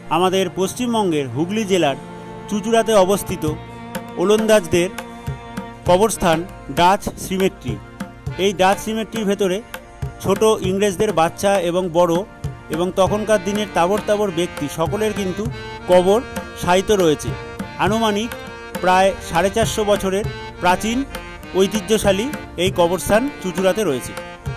আমাদের পশ্চিমবঙ্গের হুগলি জেলার চুঁচুড়াতে অবস্থিত ওলন্দাজদের কবরস্থান ডাচ সিমেট্রি। এই ডাচ সিমেট্রির ভেতরে ছোট ইংরেজদের বাচ্চা এবং বড় এবং তখনকার দিনের তাবর তাবর ব্যক্তি সকলের কিন্তু কবর শায়িত রয়েছে। আনুমানিক প্রায় 450 বছরের প্রাচীন ঐতিহ্যশালী এই কবরস্থান চুঁচুড়াতে রয়েছে।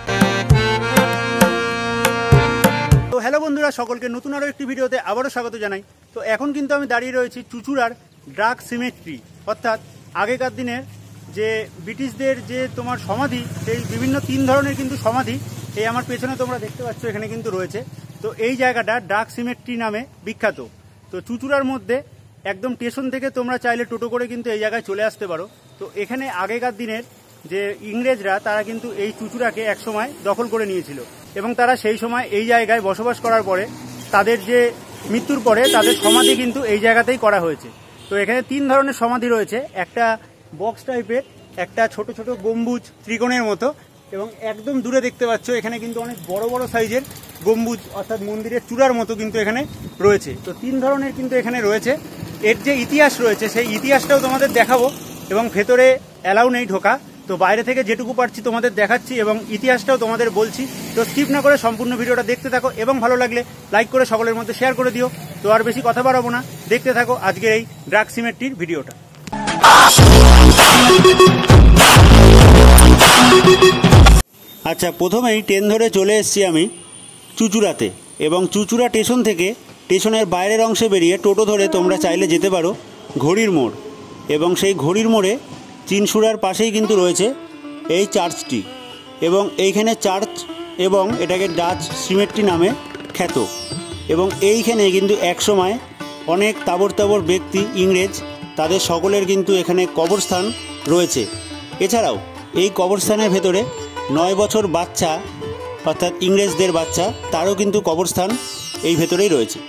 তো হ্যালো বন্ধুরা, সকলকে নতুন আরও একটি ভিডিওতে আবারও স্বাগত জানাই। তো এখন কিন্তু আমি দাঁড়িয়ে রয়েছি চুঁচুড়ার ডাচ সিমেট্রি, অর্থাৎ আগেকার দিনের যে ব্রিটিশদের যে তোমার সমাধি, সেই বিভিন্ন 3 ধরনের কিন্তু সমাধি এই আমার পেছনে তোমরা দেখতে পাচ্ছ এখানে কিন্তু রয়েছে। তো এই জায়গাটা ডাচ সিমেট্রি নামে বিখ্যাত। তো চুঁচুড়ার মধ্যে একদম স্টেশন থেকে তোমরা চাইলে টোটো করে কিন্তু এই জায়গায় চলে আসতে পারো। তো এখানে আগেকার দিনের যে ইংরেজরা তারা কিন্তু এই চুঁচুড়াকে একসময় দখল করে নিয়েছিল এবং তারা সেই সময় এই জায়গায় বসবাস করার পরে তাদের যে মৃত্যুর পরে তাদের সমাধি কিন্তু এই জায়গাতেই করা হয়েছে। তো এখানে 3 ধরনের সমাধি রয়েছে, একটা বক্স টাইপের, একটা ছোট ছোট গম্বুজ ত্রিকোণের মতো, এবং একদম দূরে দেখতে পাচ্ছ এখানে কিন্তু অনেক বড় বড় সাইজের গম্বুজ অর্থাৎ মন্দিরের চূড়ার মতো কিন্তু এখানে রয়েছে। তো 3 ধরনের কিন্তু এখানে রয়েছে। এর যে ইতিহাস রয়েছে সেই ইতিহাসটাও তোমাদের দেখাবো, এবং ভেতরে অ্যালাউ নেই ঢোকা। তো বাইরে থেকে যেটুকু পারছি তোমাদের দেখাচ্ছি এবং ইতিহাসটাও তোমাদের বলছি। তো স্কিপ না করে সম্পূর্ণ ভিডিওটা দেখতে থাকো এবং ভালো লাগলে লাইক করে সকলের মধ্যে শেয়ার করে দিও। তো আর বেশি কথা বাড়াবো না, দেখতে থাকো আজকের এই ডাচ সিমেট্রির ভিডিওটা। আচ্ছা, প্রথমেই ট্রেন ধরে চলে এসেছি আমি চুঁচুড়াতে, এবং চুঁচুড়া স্টেশন থেকে স্টেশনের বাইরের অংশে বেরিয়ে টোটো ধরে তোমরা চাইলে যেতে পারো ঘড়ির মোড়, এবং সেই ঘড়ির মোড়ে চিনসুড়ার পাশেই কিন্তু রয়েছে এই চার্চটি, এবং এইখানে চার্চ এবং এটাকে ডাচ সিমেট্রি নামে খ্যাত। এবং এইখানে কিন্তু একসময় অনেক তাবর তাবর ব্যক্তি ইংরেজ তাদের সকলের কিন্তু এখানে কবরস্থান রয়েছে। এছাড়াও এই কবরস্থানের ভেতরে 9 বছর বাচ্চা অর্থাৎ ইংরেজদের বাচ্চা তারও কিন্তু কবরস্থান এই ভেতরেই রয়েছে।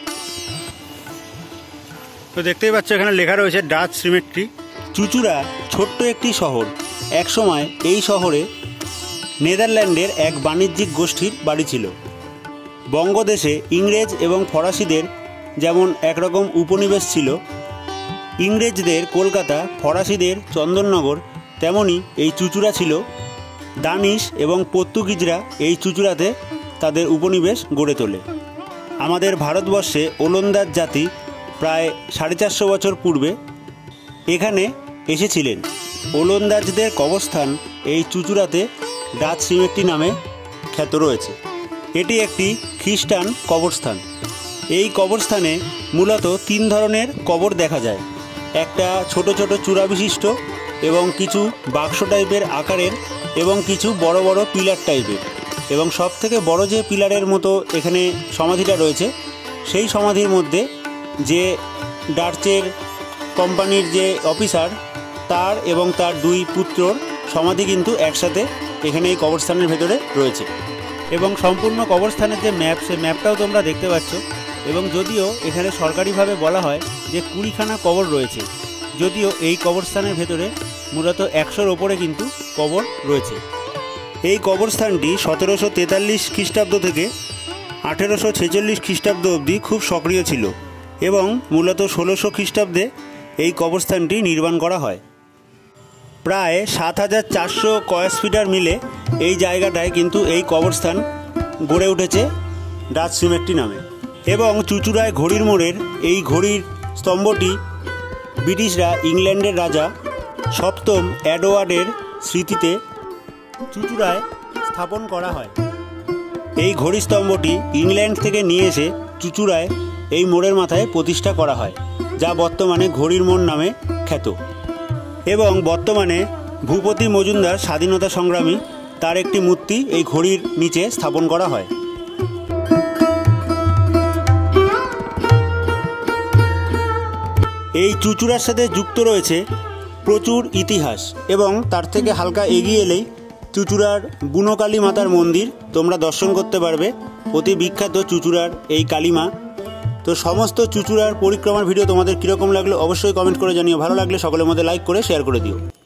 তো দেখতেই পাচ্ছ এখানে লেখা রয়েছে ডাচ সিমেট্রি। চুঁচুড়া ছোট্ট একটি শহর। একসময় এই শহরে নেদারল্যান্ডের এক বাণিজ্যিক গোষ্ঠীর বাড়ি ছিল। বঙ্গদেশে ইংরেজ এবং ফরাসিদের যেমন একরকম উপনিবেশ ছিল, ইংরেজদের কলকাতা, ফরাসিদের চন্দননগর, তেমনি এই চুঁচুড়া ছিল দানিশ এবং পর্তুগিজরা এই চুঁচুড়াতে তাদের উপনিবেশ গড়ে তোলে। আমাদের ভারতবর্ষে ওলন্দাজ জাতি প্রায় 450 বছর পূর্বে এখানে এসেছিলেন। ওলন্দাজদের কবরস্থান এই চুঁচুড়াতে ডাচ সিমেট্রি নামে খ্যাত রয়েছে। এটি একটি খ্রিস্টান কবরস্থান। এই কবরস্থানে মূলত 3 ধরনের কবর দেখা যায়, একটা ছোট ছোট চূড়া বিশিষ্ট এবং কিছু বাক্স টাইপের আকারের এবং কিছু বড় বড় পিলার টাইপের, এবং সব থেকে বড় যে পিলারের মতো এখানে সমাধিটা রয়েছে সেই সমাধির মধ্যে যে ডাচের কোম্পানির যে অফিসার তার এবং তার 2 পুত্রর সমাধি কিন্তু একসাথে এখানে এই কবরস্থানের ভেতরে রয়েছে। এবং সম্পূর্ণ কবরস্থানের যে ম্যাপ, সেই ম্যাপটাও তোমরা দেখতে পাচ্ছ। এবং যদিও এখানে সরকারিভাবে বলা হয় যে 20খানা কবর রয়েছে, যদিও এই কবরস্থানের ভেতরে মূলত 100-র ওপরে কিন্তু কবর রয়েছে। এই কবরস্থানটি 1743 খ্রিস্টাব্দ থেকে 1846 খ্রিস্টাব্দ অবধি খুব সক্রিয় ছিল, এবং মূলত 1600 খ্রিস্টাব্দে এই কবরস্থানটি নির্মাণ করা হয়। প্রায় 7400 স্কয়ার মিলে এই জায়গাটায় কিন্তু এই কবরস্থান গড়ে উঠেছে ডাচ সিমেট্রি নামে। এবং চুঁচুড়ায় ঘড়ির মোড়ের এই ঘড়ির স্তম্ভটি ব্রিটিশরা ইংল্যান্ডের রাজা 7ম এডওয়ার্ডের স্মৃতিতে চুঁচুড়ায় স্থাপন করা হয়। এই ঘড়ি স্তম্ভটি ইংল্যান্ড থেকে নিয়ে এসে চুঁচুড়ায় এই মোড়ের মাথায় প্রতিষ্ঠা করা হয়, যা বর্তমানে ঘড়ির মোড় নামে খ্যাত। এবং বর্তমানে ভূপতি মজুমদার স্বাধীনতা সংগ্রামী, তার একটি মূর্তি এই ঘড়ির নিচে স্থাপন করা হয়। এই চুঁচুড়ার সাথে যুক্ত রয়েছে প্রচুর ইতিহাস, এবং তার থেকে হালকা এগিয়ে এলেই চুঁচুড়ার বুনোকালী মাতার মন্দির তোমরা দর্শন করতে পারবে, অতি বিখ্যাত চুঁচুড়ার এই কালীমা। তো সমস্ত চুঁচুড়ার পরিক্রমার ভিডিও তোমাদের কীরকম লাগলো অবশ্যই কমেন্ট করে জানিও। ভালো লাগলে সকলের মধ্যে লাইক করে শেয়ার করে দিও।